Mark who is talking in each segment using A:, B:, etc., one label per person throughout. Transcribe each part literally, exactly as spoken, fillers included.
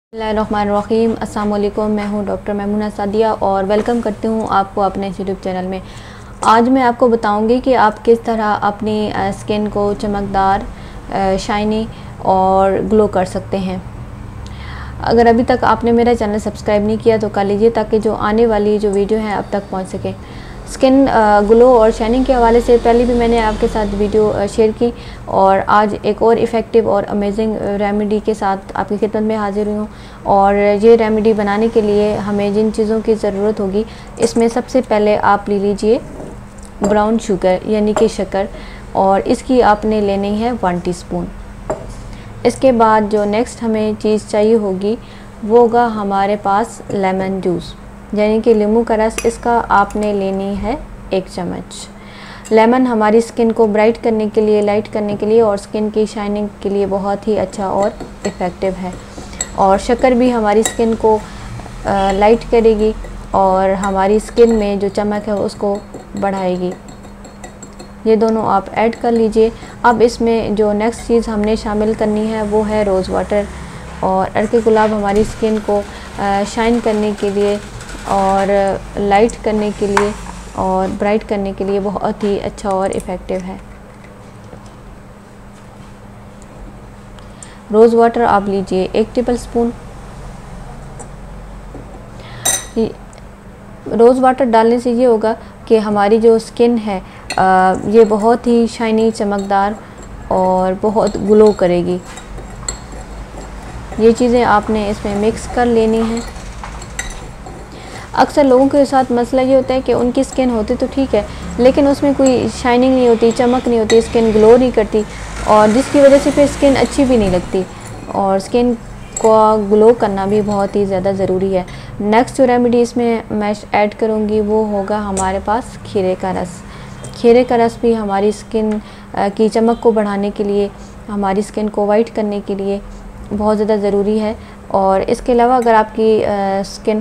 A: बिस्मिल्लाहिर्रहमानिर्रहीम। अस्सलाम वालेकुम। मैं हूं डॉक्टर मैमूना सादिया और वेलकम करती हूं आपको अपने यूट्यूब चैनल में। आज मैं आपको बताऊंगी कि आप किस तरह अपनी स्किन को चमकदार, शाइनी और ग्लो कर सकते हैं। अगर अभी तक आपने मेरा चैनल सब्सक्राइब नहीं किया तो कर लीजिए ताकि जो आने वाली जो वीडियो है आप तक पहुंच सके। स्किन ग्लो और शाइनिंग के हवाले से पहले भी मैंने आपके साथ वीडियो शेयर की और आज एक और इफ़ेक्टिव और अमेजिंग रेमेडी के साथ आपकी खिदमत में हाजिर हुई हूँ। और ये रेमेडी बनाने के लिए हमें जिन चीज़ों की ज़रूरत होगी, इसमें सबसे पहले आप ले लीजिए ब्राउन शुगर यानी कि शक्कर, और इसकी आपने लेनी है वन टीस्पून। इसके बाद जो नेक्स्ट हमें चीज़ चाहिए होगी वो होगा हमारे पास लेमन जूस यानी कि नींबू का रस। इसका आपने लेनी है एक चम्मच। लेमन हमारी स्किन को ब्राइट करने के लिए, लाइट करने के लिए और स्किन की शाइनिंग के लिए बहुत ही अच्छा और इफ़ेक्टिव है। और शक्कर भी हमारी स्किन को लाइट करेगी और हमारी स्किन में जो चमक है उसको बढ़ाएगी। ये दोनों आप ऐड कर लीजिए। अब इसमें जो नेक्स्ट चीज़ हमने शामिल करनी है वो है रोज़ वाटर। और अर्के गुलाब हमारी स्किन को शाइन करने के लिए और लाइट करने के लिए और ब्राइट करने के लिए बहुत ही अच्छा और इफ़ेक्टिव है। रोज़ वाटर आप लीजिए एक टेबल स्पून। रोज़ वाटर डालने से ये होगा कि हमारी जो स्किन है आ, ये बहुत ही शाइनी, चमकदार और बहुत ग्लो करेगी। ये चीज़ें आपने इसमें मिक्स कर लेनी है। अक्सर लोगों के साथ मसला ये होता है कि उनकी स्किन होती तो ठीक है लेकिन उसमें कोई शाइनिंग नहीं होती, चमक नहीं होती, स्किन ग्लो नहीं करती और जिसकी वजह से फिर स्किन अच्छी भी नहीं लगती। और स्किन को ग्लो करना भी बहुत ही ज़्यादा ज़रूरी है। नेक्स्ट जो रेमेडी इसमें मैं ऐड करूँगी वो होगा हमारे पास खीरे का रस। खीरे का रस भी हमारी स्किन की चमक को बढ़ाने के लिए, हमारी स्किन को वाइट करने के लिए बहुत ज़्यादा ज़रूरी है। और इसके अलावा अगर आपकी स्किन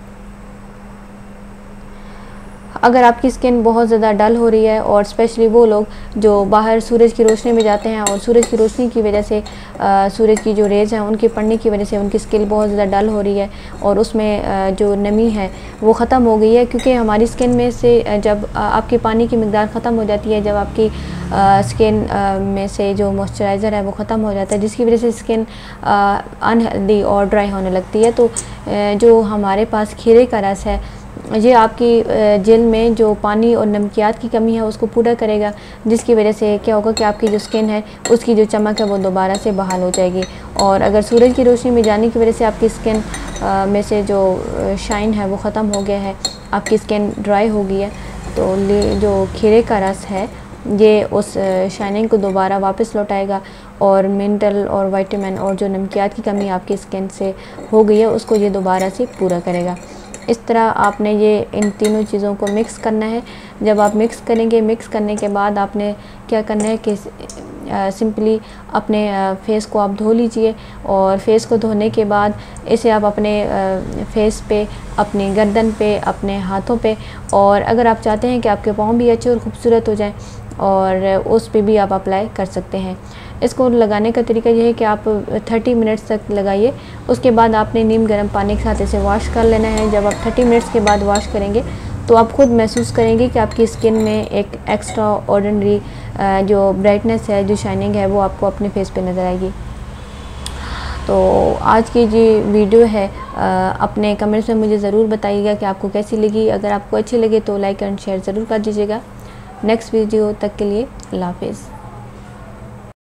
A: अगर आपकी स्किन बहुत ज़्यादा डल हो रही है और स्पेशली वो लोग जो बाहर सूरज की रोशनी में जाते हैं और सूरज की रोशनी की वजह से आ, सूरज की जो रेज़ हैं उनके पड़ने की वजह से उनकी स्किन बहुत ज़्यादा डल हो रही है और उसमें आ, जो नमी है वो ख़त्म हो गई है। क्योंकि हमारी स्किन में से जब आ, आपकी पानी की मिकदार ख़त्म हो जाती है, जब आपकी आ, स्किन आ, में से जो मॉइस्चराइज़र है वो ख़त्म हो जाता है, जिसकी वजह से स्किन अनहेल्दी और ड्राई होने लगती है। तो आ, जो हमारे पास खीरे का रस है ये आपकी जेल में जो पानी और नमकियात की कमी है उसको पूरा करेगा, जिसकी वजह से क्या होगा कि आपकी जो स्किन है उसकी जो चमक है वो दोबारा से बहाल हो जाएगी। और अगर सूरज की रोशनी में जाने की वजह से आपकी स्किन में से जो शाइन है वो ख़त्म हो गया है, आपकी स्किन ड्राई हो गई है, तो ले जो खीरे का रस है ये उस शाइनिंग को दोबारा वापस लौटाएगा और मिनरल और विटामिन और जो नमकियात की कमी आपकी स्किन से हो गई है उसको ये दोबारा से पूरा करेगा। इस तरह आपने ये इन तीनों चीज़ों को मिक्स करना है। जब आप मिक्स करेंगे, मिक्स करने के बाद आपने क्या करना है कि सिंपली अपने फेस को आप धो लीजिए और फेस को धोने के बाद इसे आप अपने फेस पे, अपनी गर्दन पे, अपने हाथों पे और अगर आप चाहते हैं कि आपके पाँव भी अच्छे और ख़ूबसूरत हो जाएं और उस पे भी आप अप्लाई कर सकते हैं। इसको लगाने का तरीका यह है कि आप तीस मिनट्स तक लगाइए। उसके बाद आपने नीम गर्म पानी के साथ इसे वॉश कर लेना है। जब आप तीस मिनट्स के बाद वॉश करेंगे तो आप खुद महसूस करेंगे कि आपकी स्किन में एक एक्स्ट्रा ऑर्डिनरी जो ब्राइटनेस है, जो शाइनिंग है वो आपको अपने फेस पे नज़र आएगी। तो आज की जो वीडियो है अपने कमेंट्स में मुझे ज़रूर बताइएगा कि आपको कैसी लगी। अगर आपको अच्छी लगे तो लाइक एंड शेयर ज़रूर कर दीजिएगा। नेक्स्ट वीडियो तक के लिए अल्लाह हाफिज़।